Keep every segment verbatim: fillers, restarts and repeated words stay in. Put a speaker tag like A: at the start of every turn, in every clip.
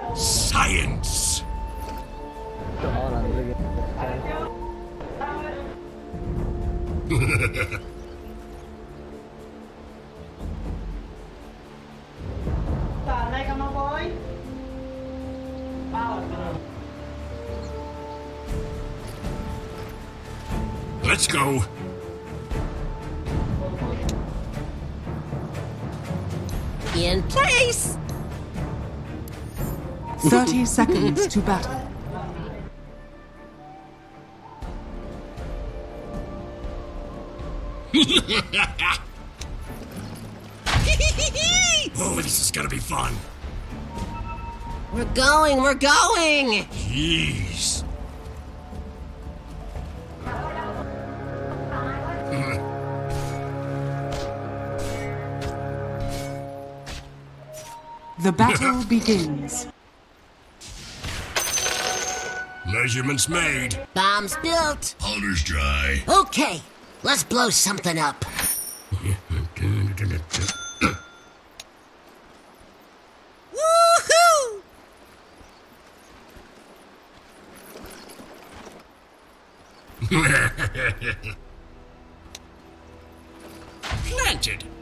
A: Science! Let's go.
B: In place.
C: Thirty seconds to battle.
A: Oh, this is gonna be fun.
B: We're going, we're going!
A: Jeez.
C: The battle begins.
A: Measurements made.
B: Bombs built.
A: Powder's dry.
B: Okay, let's blow something up. Woohoo!
A: Planted.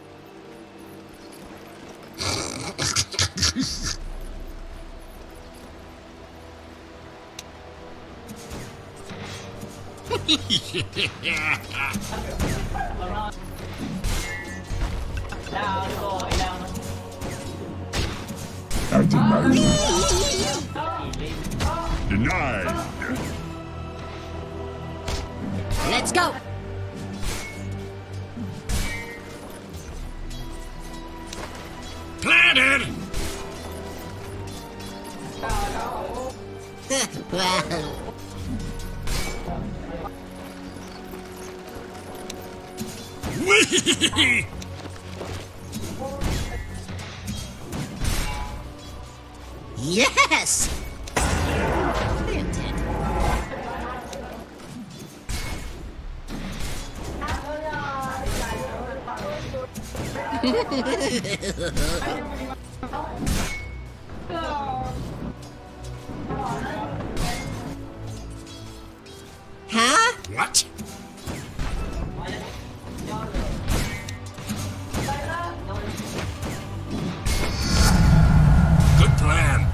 A: Denied.
B: Let's go.
A: Planted. Whee!
B: Yes! Planted. Huh?
A: What? Good plan.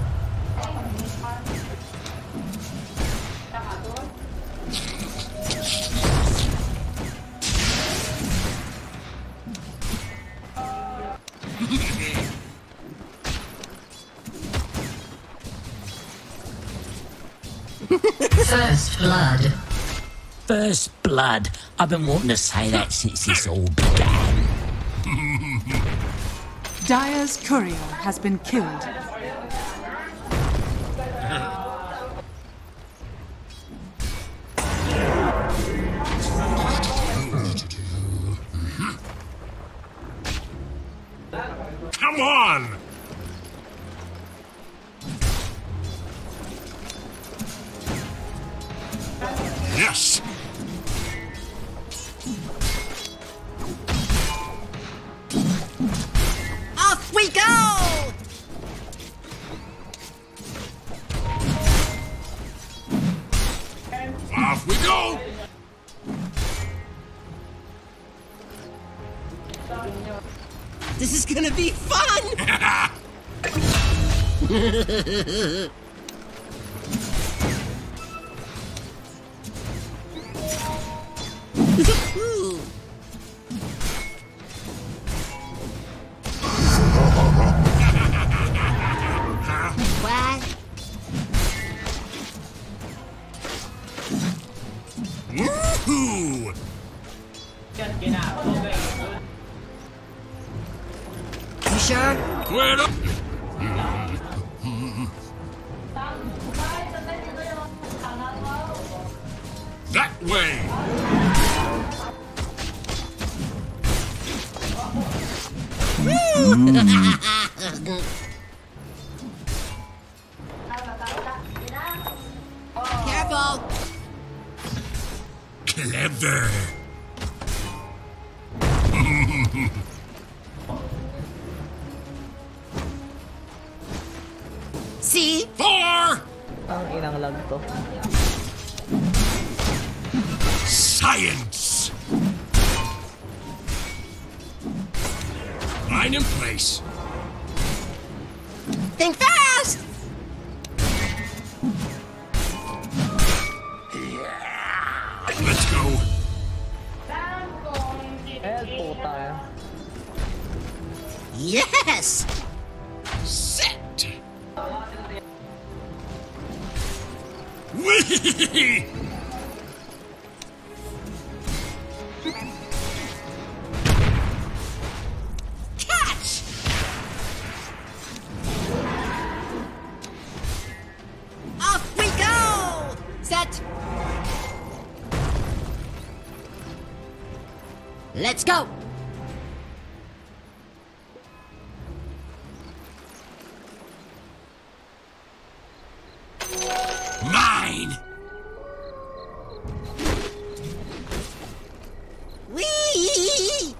D: First blood.
E: First blood. I've been wanting to say that since this all began.
C: Dire's courier has been killed.
A: Come on! Yes!
B: Off we go!
A: Off we go!
B: This is gonna be fun! What?
A: Woohoo!
B: You sure?
A: Quit up! That way!
B: Careful!
A: Clever!
B: See?
A: Four.
F: Ang inang lag to.
A: Science. Line in place.
B: Think fast!
A: Let's go.
F: Eh, puta.
B: Yes!
A: Set. Whee!
B: Catch! Off we go! Set! Let's go!
A: Mine.
B: Whee!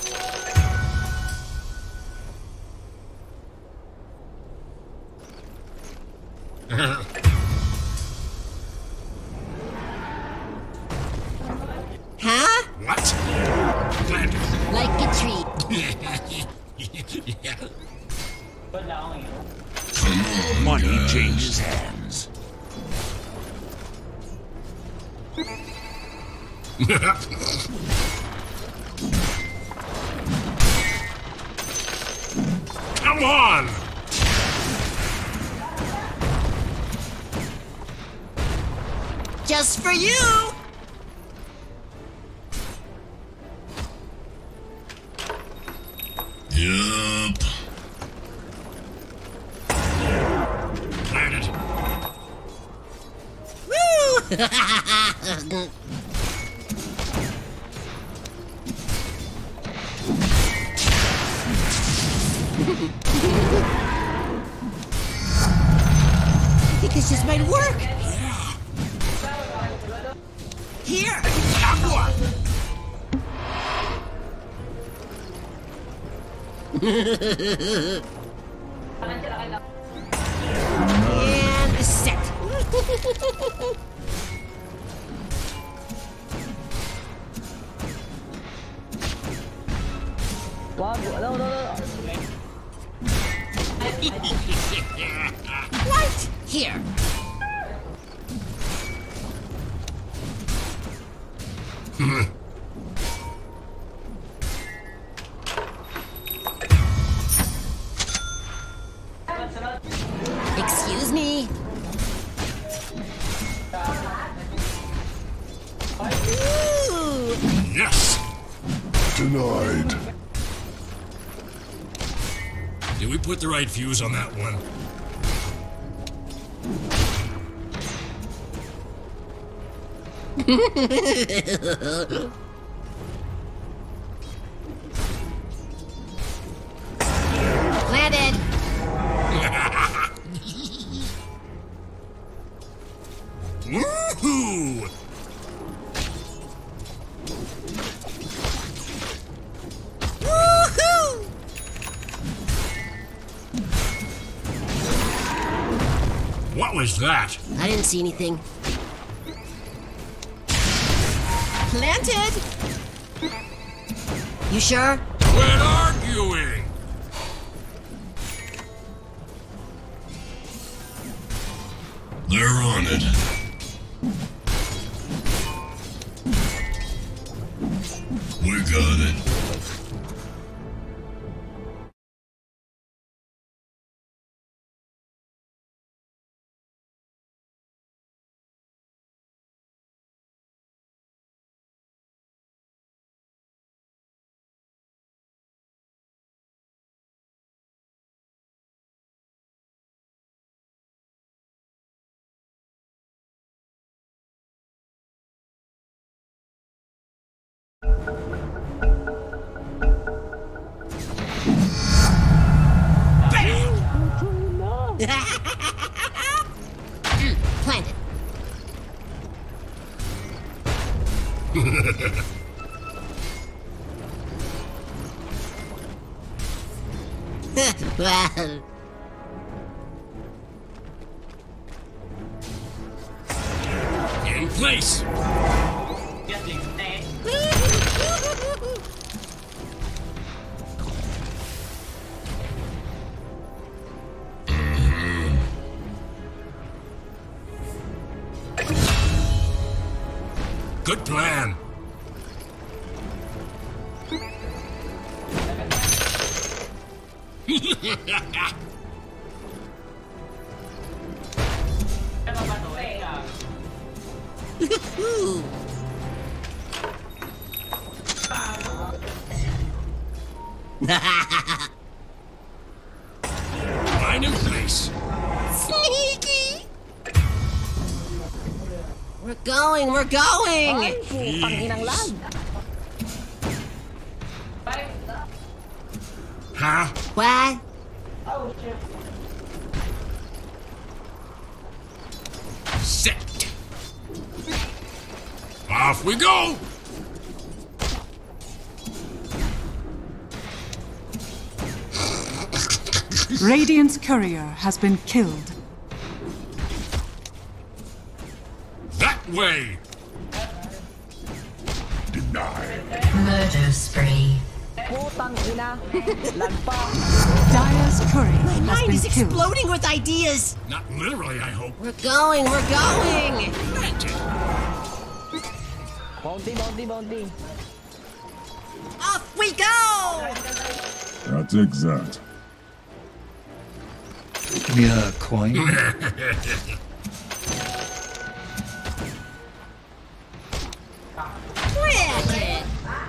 B: Huh?
A: What? Planted.
B: Like a tree.
A: Yeah.
G: Money changes hands.
A: Come on!
B: Just for you!
A: Yup. Planted.
B: Woo! I think this just might work. Here.
A: Agua.
B: And set.
F: Wag, no, no, no.
B: What? Here. Excuse me. Ooh.
A: Yes.
G: Denied.
A: Did we put the right fuse on that one?
B: Planted.
A: Woohoo!
B: Woohoo!
A: What was that?
B: I didn't see anything. Planted. You sure?
A: Quit arguing!
G: They're on it. We got it.
B: Mm, planted. well.
A: place! Good plan. Line in place.
B: Sneaky! We're going, we're going!
F: Ay, putang inang lag.
A: Huh?
B: What?
A: Set. Off we go!
C: Radiant's courier has been killed.
A: That way!
G: Denied.
D: Murder spree.
F: Putang ina. Lag pa.
C: Dire's courier
B: My
C: has
B: mind
C: been
B: is
C: killed.
B: exploding with ideas!
A: Not literally, I hope.
B: We're going, we're going!
F: Bounty, bounty, bounty.
B: Off we go!
G: That's exact.
E: Give me a coin.
B: Cricket!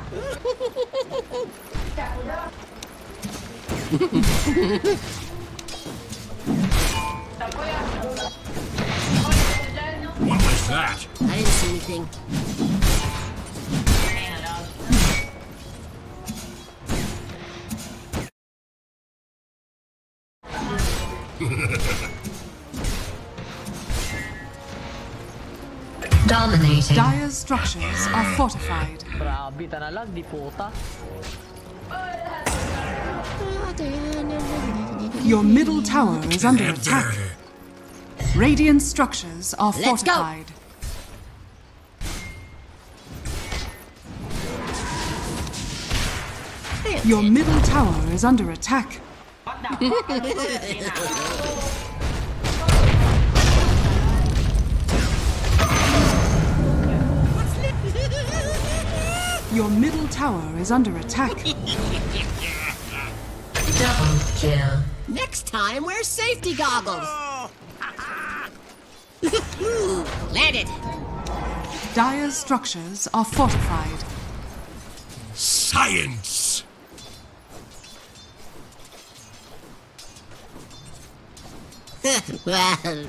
A: What was that?
B: I didn't see anything.
D: Dominating.
C: Dire's structures are fortified.
F: Grabe, tanalag, di puta.
C: Your middle tower is under
A: Head
C: attack.
A: there.
C: Radiant structures are
B: Let's go.
C: fortified. Your middle tower is under attack. Your middle tower is under attack.
D: Double kill.
B: Next time, wear safety goggles! Landed!
C: Dire's structures are fortified.
A: Science!
B: Well,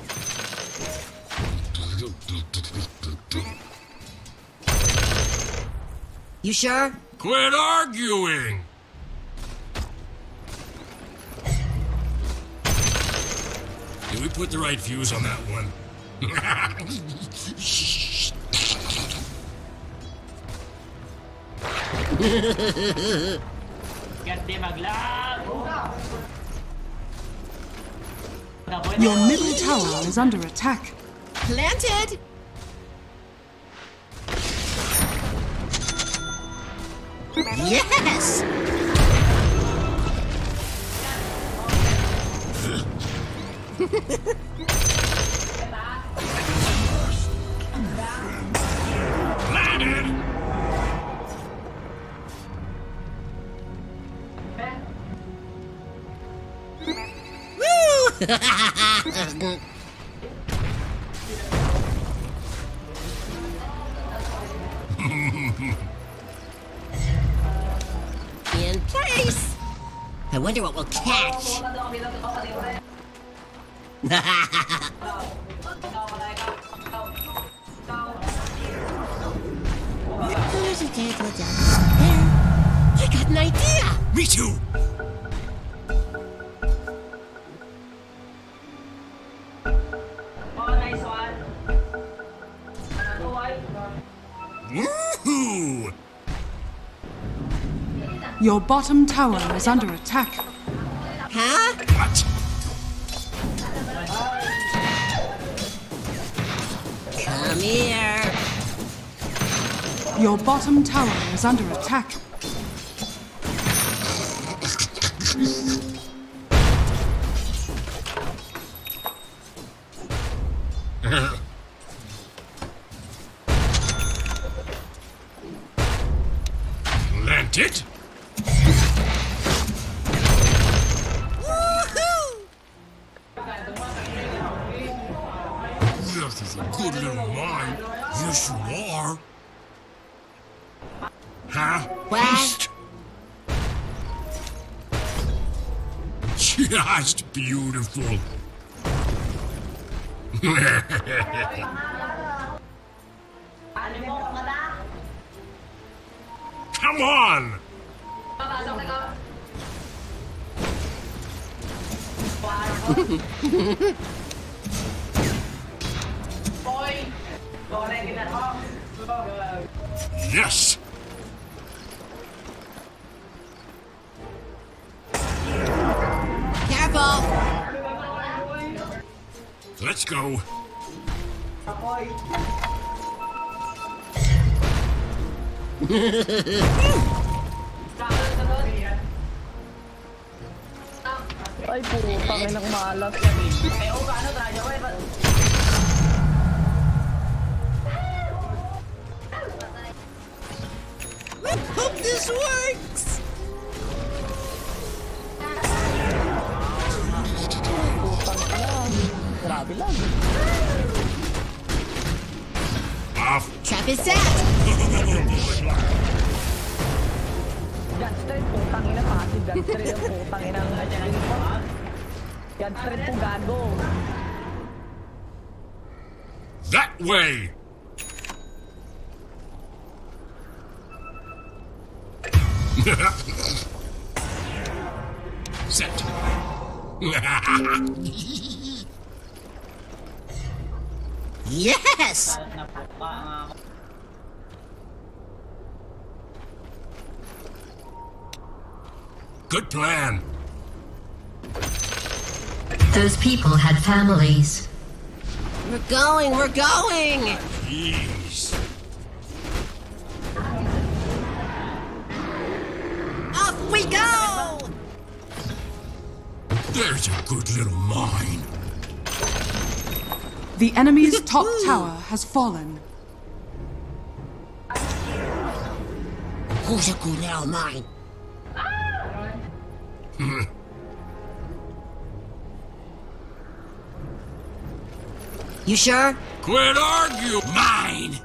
B: you sure?
A: Quit arguing! Did we put the right fuse on that one?
C: Your middle tower is under attack.
B: Planted! Yes!
A: Landed!
B: Woo! In place! I wonder what we'll catch. There. I got an idea!
A: Me too! Woohoo!
C: Your bottom tower is under attack.
B: Huh?
A: What?
B: Come here.
C: Your bottom tower is under attack.
A: Plant it. This is a good little mine. Yes, you are. Huh?
B: What?
A: Just beautiful. Come on! Yes!
B: Careful!
A: Let's go.
F: Ay, putang inang malas.
B: Hope this works!
F: Grabe lang.
B: Off. Trap is set!
F: Gunstreet, putang ina, passive gunstreet yung putang ina. Gunstreet po gago.
A: That way! Set.
B: Yes!
A: Good plan.
D: Those people had families.
B: We're going, we're going!
A: Jeez.
B: Off we go!
A: There's a good little mine.
C: The enemy's top tower has fallen.
B: Who's a good little mine? You sure?
A: Quit argue, mine.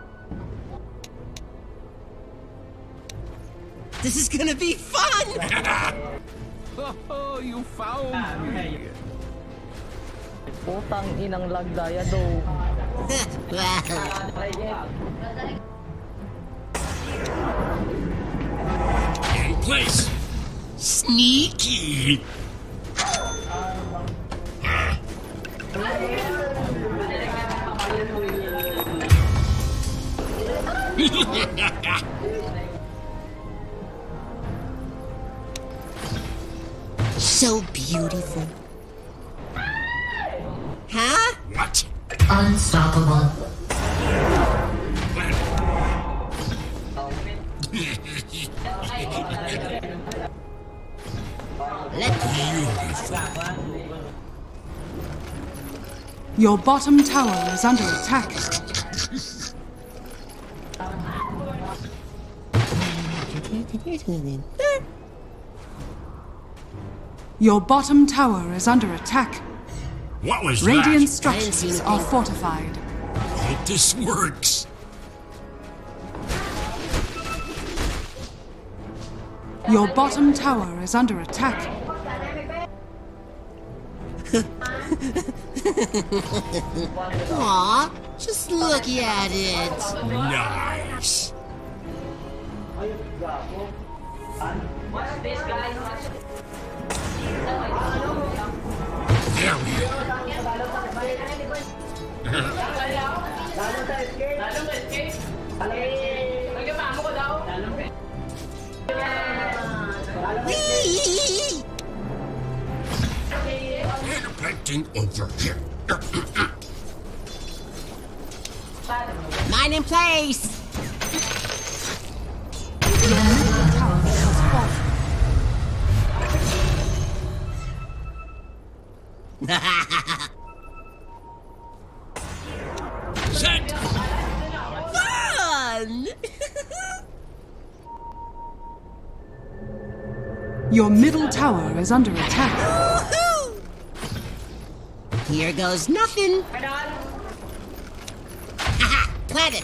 B: This is gonna be fun!
A: Oh, you found me.
F: Putang inang lagdaya do.
A: In place. Sneaky.
B: So beautiful. Huh?
A: What?
D: Unstoppable.
B: Let's
C: Your bottom tower is under attack. Your bottom tower is under attack.
A: What was
C: Radiant
A: that?
C: structures are fortified.
A: Hope this works.
C: Your bottom tower is under attack.
B: Aw, just look at it.
A: Nice. There we
B: Whee!
A: Planting over here.
B: Mine in place.
C: Your middle tower has fallen.
A: Set!
B: Fun!
C: Your middle tower is under attack.
B: Woohoo! Here goes nothing. Haha! Planted!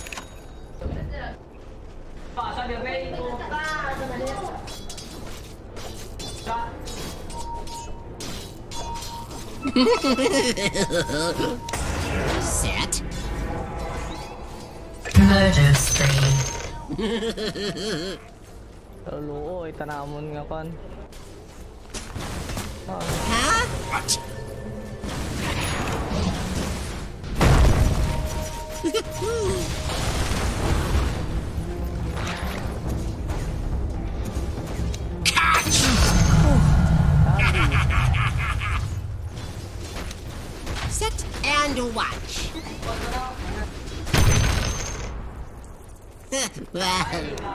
B: Set.
D: Murder spree.
F: Lolo, oy, tanamon nga kon.
B: Huh?
A: What? Catch!
B: Set and watch. Well,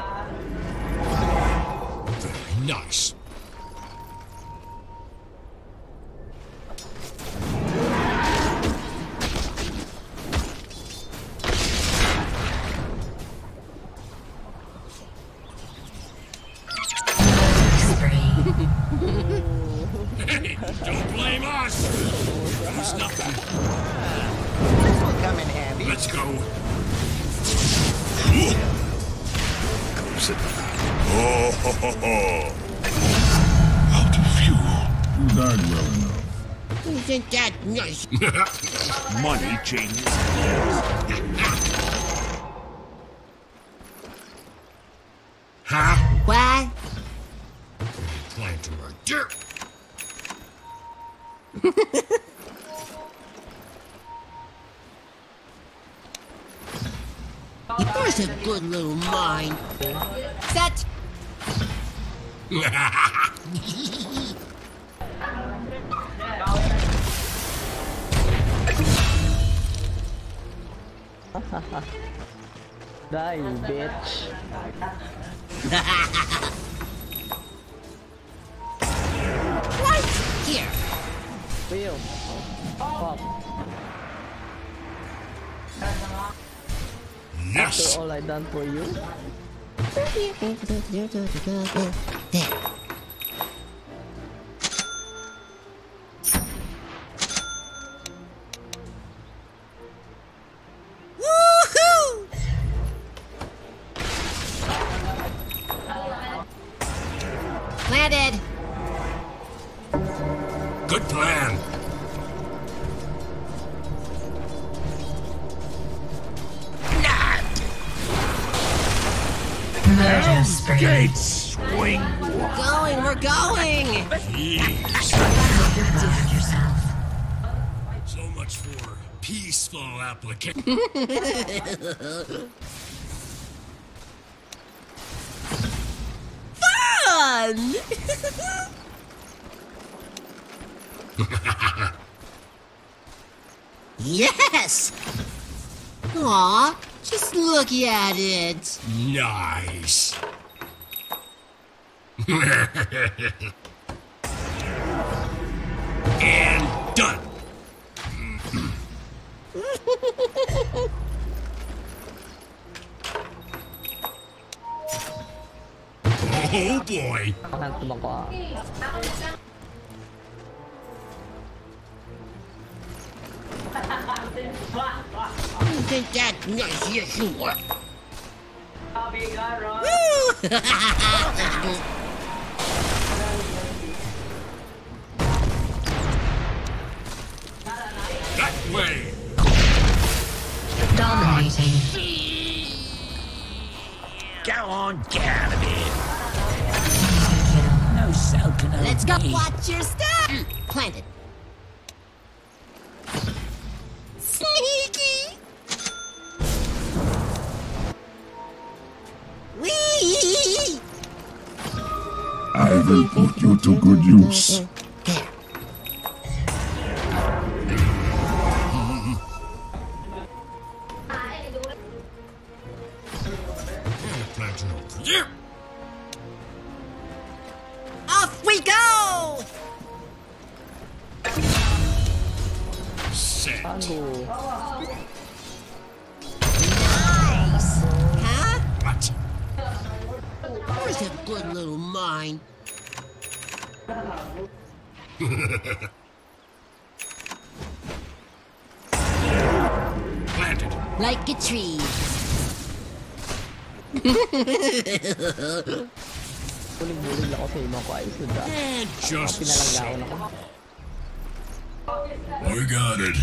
A: Very nice. Hey, don't blame us! It's nothing.
H: This will come in handy.
A: Let's go.
G: Oh, ho, ho, ho. Out of fuel. You died well enough.
B: isn't that nice?
G: Money changes.
A: Huh?
B: What?
A: Plan to our dirt.
B: Yours a good little mind. Set.
F: Die, bitch.
B: Right here.
F: Feel. Fuck.
A: Yes.
F: After all I done for you.
B: There. Woohoo! Planted.
A: Good plan.
D: Murder spree.
G: Gates swing.
B: We're going, we're going.
A: Jeez.
D: Protect yourself.
A: So much for peaceful application.
B: Fun! Yes! Aw, just look at it.
A: Nice. And done. Oh boy.
F: Hands tumakwa.
B: Isn't that nice? Yes, you are.
A: That way.
D: Dominating.
E: Go on, get out of here.
D: Kill.
E: No soaking over
B: Let's go
E: me.
B: watch your step. Planted. Sneaky. Wee.
G: I will put you to good use.
B: There.
A: Planting over here.
F: Aduh.
B: Nice! Huh?
A: What?
B: Where's a good little mine?
A: Planted.
B: Like a tree.
F: Buling-buling lang ako sa ima ko. Ayos na da.
A: And just
F: Pinalanggawan
A: so.
F: ako.
G: I got it.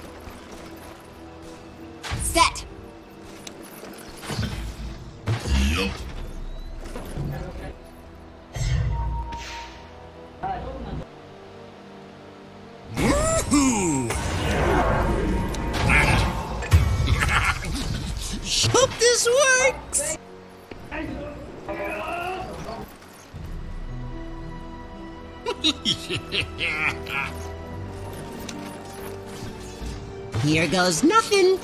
B: Set!
G: Yup.
A: Woohoo! Planted.
B: Hope this works! Here goes nothing.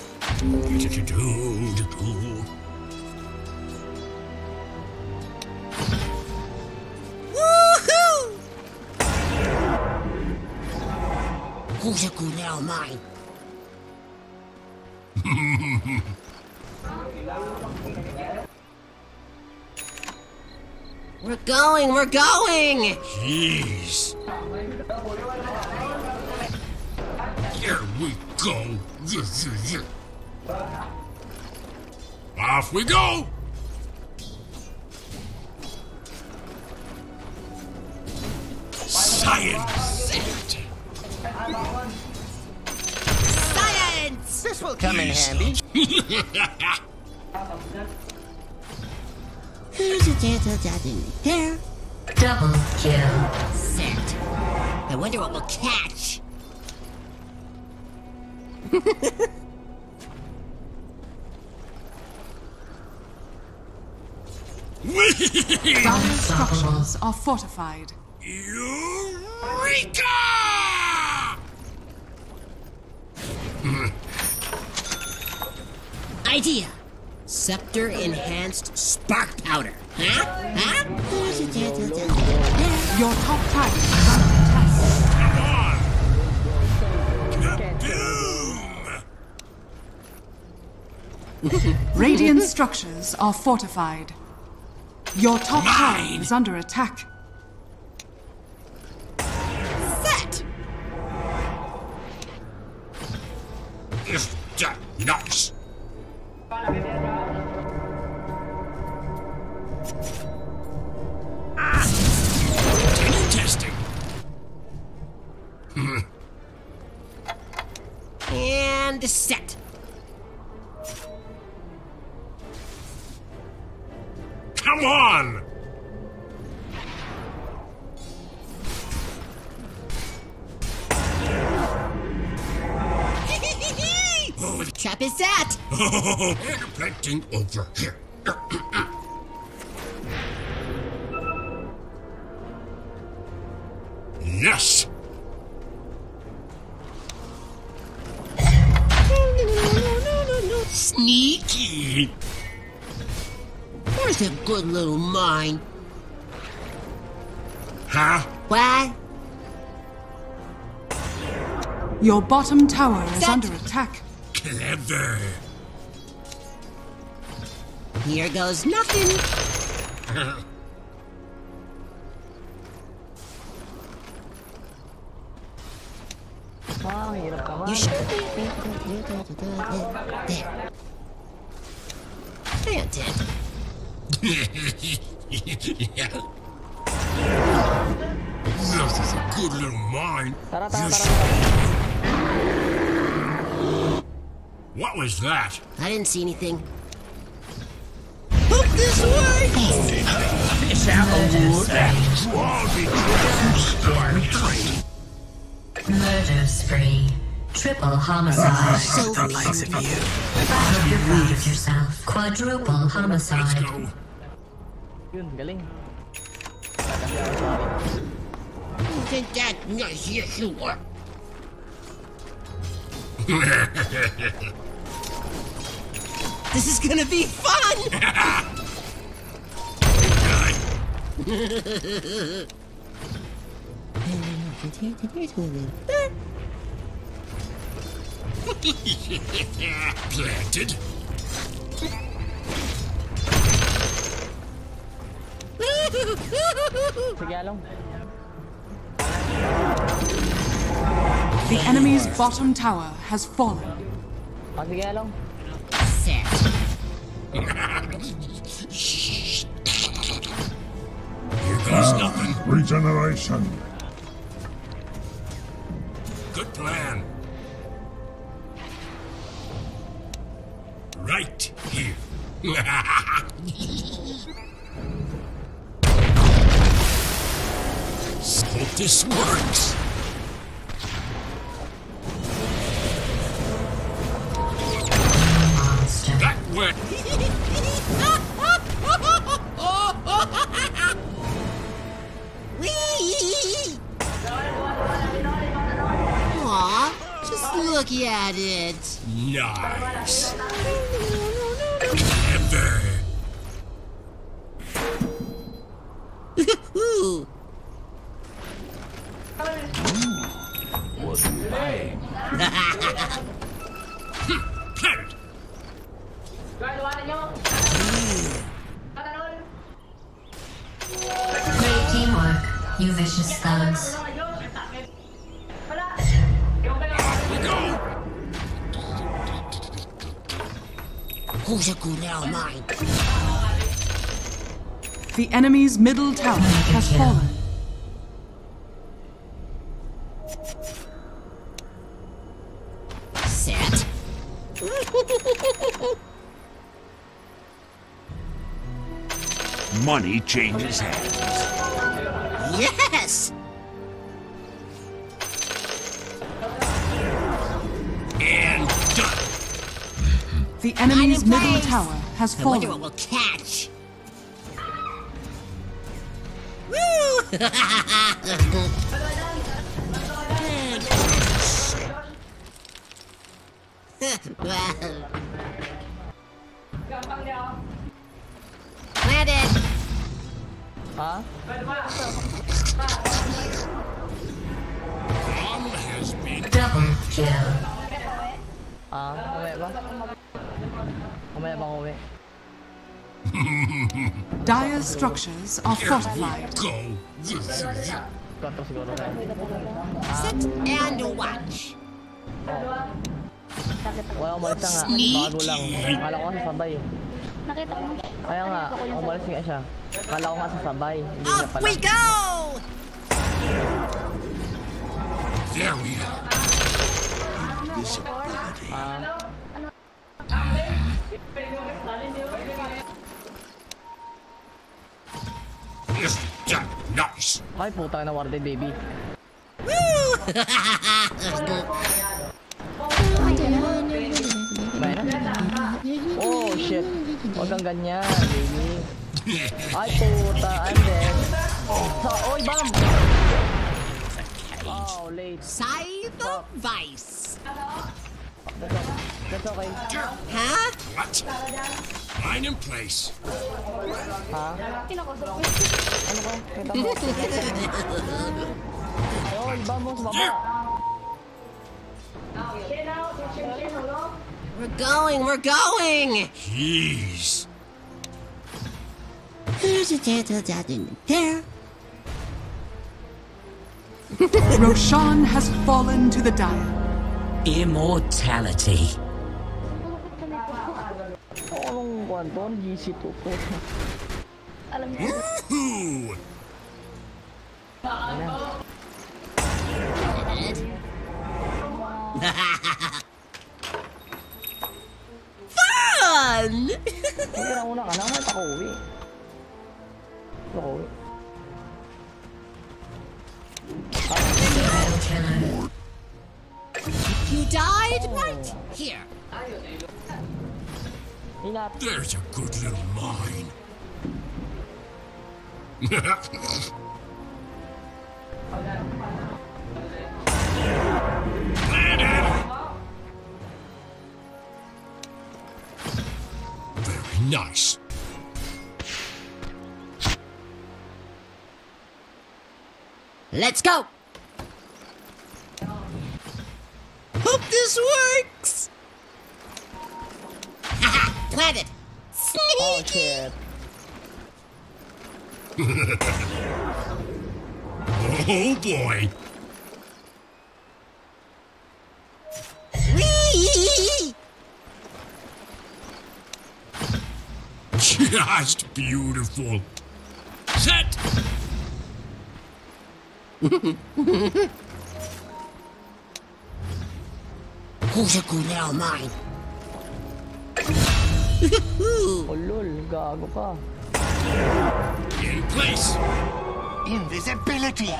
B: Woohoo! Who's a good little mine? We're going, we're going!
A: Jeez. Here we go. Off we go. Science.
B: Science!
H: This will come in handy.
B: Who's a gentle dozen there?
D: Double kill.
B: Set. I wonder what we'll catch.
C: Dire structures are fortified.
A: Eureka!
B: Idea. Scepter enhanced spark powder. Huh? Huh? Who's a gentle dozen there?
C: Your top tower is under attack.
A: Kaboom!
C: Radiant structures are fortified. Your top tower is under attack.
B: Set!
A: If that nuts. Ah! Continue testing.
B: And set.
A: Come on!
B: Oh, the trap is set.
A: Oh, planting over here. Yes!
B: Sneaky. Where's a good little mine?
A: Huh?
B: What?
C: Your bottom tower is
B: Set.
C: under attack.
A: Clever.
B: Here goes nothing.
F: Ah, hirap ka man.
B: You should. There. Planted.
A: This is a good little mine.
F: Tara, tara,
A: You
F: tara,
A: should-
F: tara.
A: What was that?
B: I didn't see anything. Hope this works.
E: Fish out of water.
D: Murder spree. Triple homicide.
B: So
E: The likes of you.
D: Hope you're proud of yourself. Quadruple
A: Let's
D: homicide.
A: go.
F: Yun, galing.
B: Isn't that nice? Yes, you are. This is gonna be fun.
A: Planted.
F: Sige, Along.
C: The enemy's bottom tower has fallen.
F: Ah, sige, Along.
B: Set.
A: Here goes nothing.
G: Regeneration.
A: Good plan. Right here. Hope this works.
D: Monster.
A: That went.
B: Whee! Aw, just look at it.
A: Nice. Clever.
B: Ooh.
A: Planted.
D: Great teamwork, you vicious thugs.
B: Who's a good old mine?
C: The enemy's middle tower has fallen.
B: Set.
I: Money changes hands.
B: Yes!
A: And done.
C: The enemy's
B: in
C: middle
B: place.
C: tower has
B: I wonder
C: fallen.
B: what we'll catch. Woo! Planted.
F: Ha?
A: Bomb has been.
D: Double kill.
F: Ah, umaya ba? Umaya bang uwi?
C: Dire's structures are fortified.
A: Go.
F: Kwarto siguro.
B: Sit and watch.
F: Wala, umalis na nga.
B: Sneaky.
F: Bago lang. Akala ko nga sasabay eh.
J: Nakita ko.
F: Kaya nga, umalis nga siya. Akala ko nga sasabay. Hindi niya
B: Off
F: pala.
B: we go!
A: There we are. Yeah, nice.
F: Ay, putang na warded, baby.
B: Woo!
F: May na? Oh, shit. Huwag kang ganyan, baby. Ay, puta. I'm dead. Sa, oy, bam! Oh, late.
B: Scythe of Vice.
F: That's okay.
B: Huh?
A: What? Line in place.
F: Ha? Ano ko? Kita mo? Oy, bam mo sa baba.
B: We're going, we're going!
A: Jeez.
B: There.
C: Roshan has fallen to the Dire.
E: Immortality.
F: Anong kwanton? G C two po.
J: Alam niyo.
A: Woohoo!
B: Fun!
F: Hindi ka na una ka na. May pakuwi. Pakuwi.
B: You died right here.
F: Ingat.
A: There's a good little mine. Very nice.
B: Let's go. Hope this works. Plant it.
F: Oh shit.
A: Oh boy.
B: Whee!
A: Just beautiful. Set.
B: Who's a good little mine?
F: Oh lol, gago ka.
A: In place.
H: Invisibility.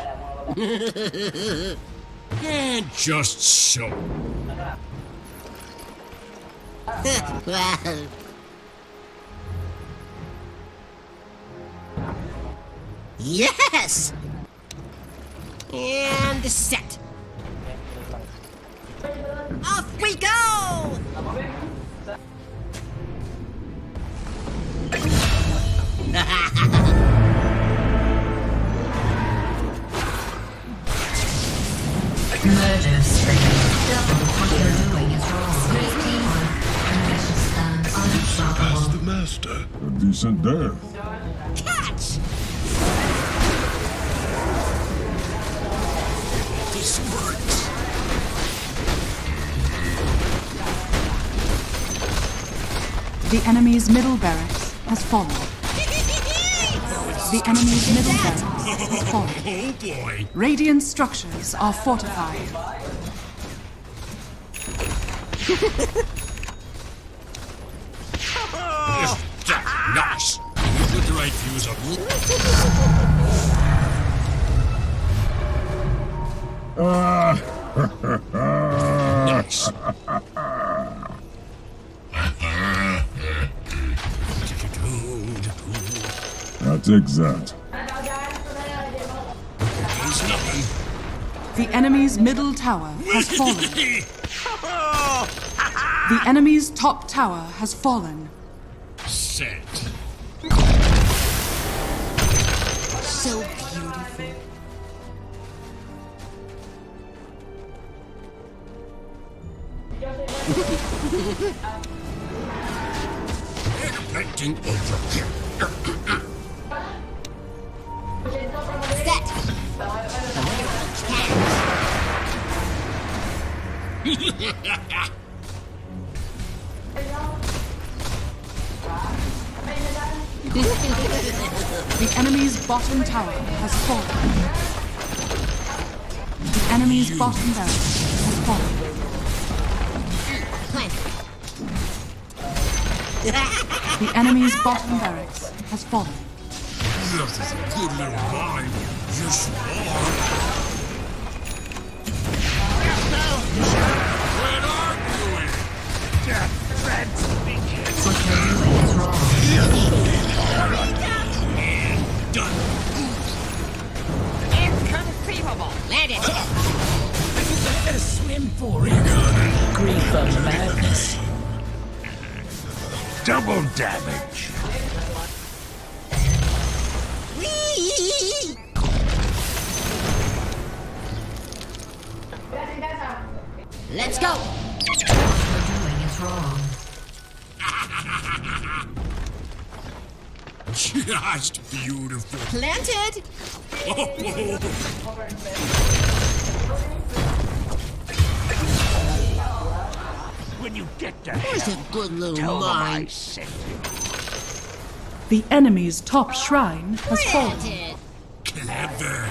A: And just so.
B: Well, yes! And set. Off we go!
D: Murder spree. Double what you're doing is wrong. Great teamwork. Ambitious thugs. Unstoppable.
G: Past the master. A decent death.
B: Catch!
A: This works.
C: The enemy's middle barracks has fallen. The enemy's middle barracks has fallen.
A: Oh boy.
C: Radiant structures are fortified.
A: Is that nice? Can you put the right fuse on? Nice.
G: That's exact.
A: There's nothing.
C: The enemy's middle tower has fallen. The enemy's top tower has fallen.
A: Set.
B: So beautiful.
A: Expecting overkill.
B: Set. Catch.
C: The enemy's bottom tower has fallen. The enemy's bottom barracks has fallen.
B: Plant.
C: The enemy's bottom barracks has fallen.
A: This is a good little mine. Yes, you are. What are you doing?
D: What you're doing is wrong.
A: And done.
H: Inconceivable.
B: Land it.
E: Better swim for it. Grief of madness.
G: Double damage.
B: Whee! Let's go.
D: What you're doing is wrong.
A: Just beautiful.
B: Planted.
A: Oh, oh.
H: When you get to
B: Where's
H: hell,
B: a good little
H: tell them I
B: mine?
H: sent you.
C: The enemy's top shrine has fallen.
B: Planted.
A: Clever.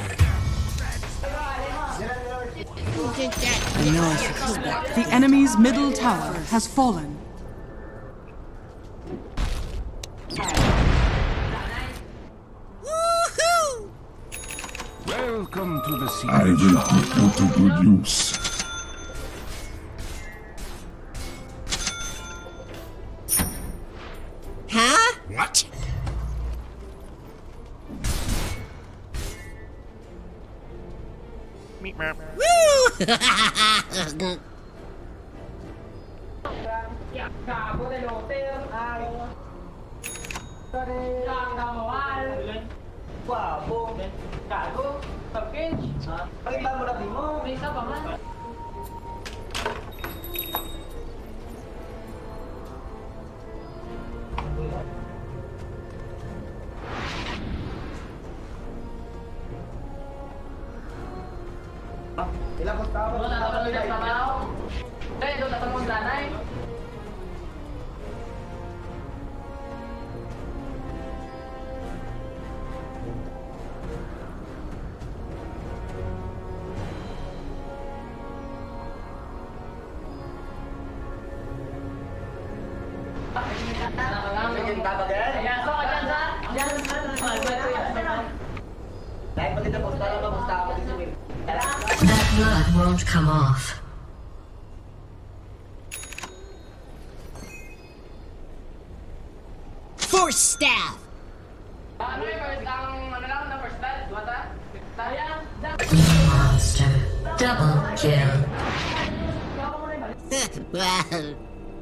B: Who did that? I know I should kill that.
C: The enemy's middle tower has fallen.
B: Woohoo!
G: Welcome to the sea. I will put you to good use.
B: Huh?
A: What?
B: Woo!
D: That blood won't come off.
B: Force staff!
D: Monster. Double kill.
B: Well,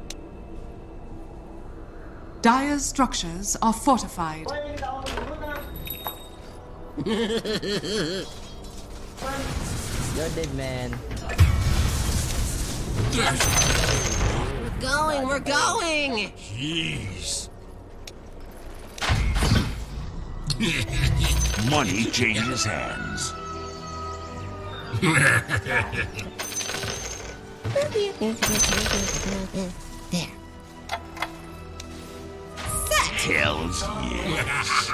C: Dire's structures are fortified.
F: You're dead, man.
B: we're going, we're going!
A: Jeez.
G: Money changes hands.
B: There.
G: Hells yes.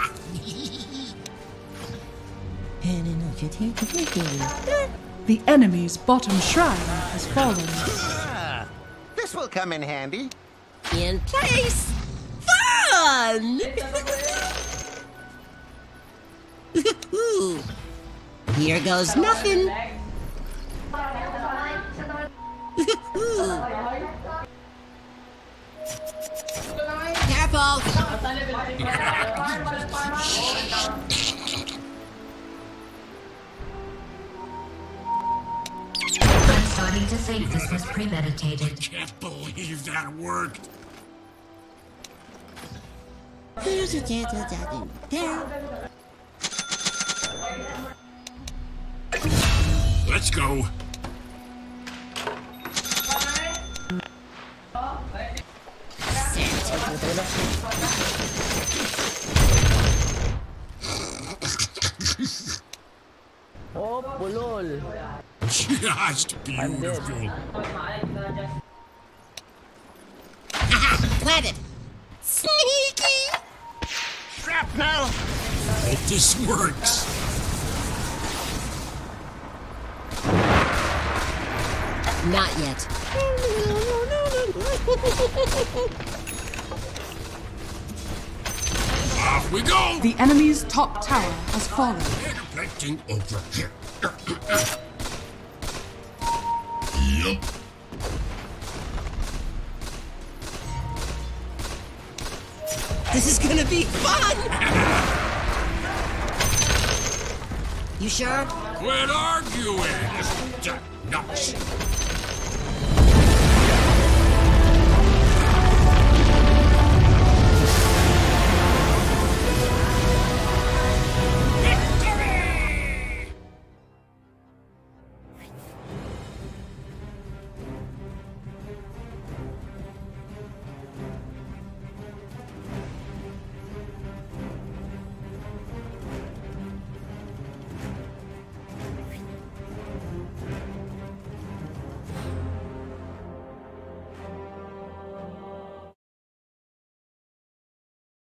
C: The enemy's bottom shrine has fallen.
H: Ah, this will come in handy.
B: In place! Fun! Here goes nothing. Careful!
D: I'm starting to think this was premeditated.
A: Can't believe that worked.
B: There.
A: Let's go.
F: Oh, pulol.
A: Just
F: I'm dead.
A: beautiful.
B: Planted! Sneaky!
H: Shrapnel!
A: Hope this works.
B: Not yet.
A: Off we go.
C: The enemy's top tower has fallen.
A: Expecting over here. Yup.
B: This is gonna be fun! You sure?
A: Quit arguing. Just nuts.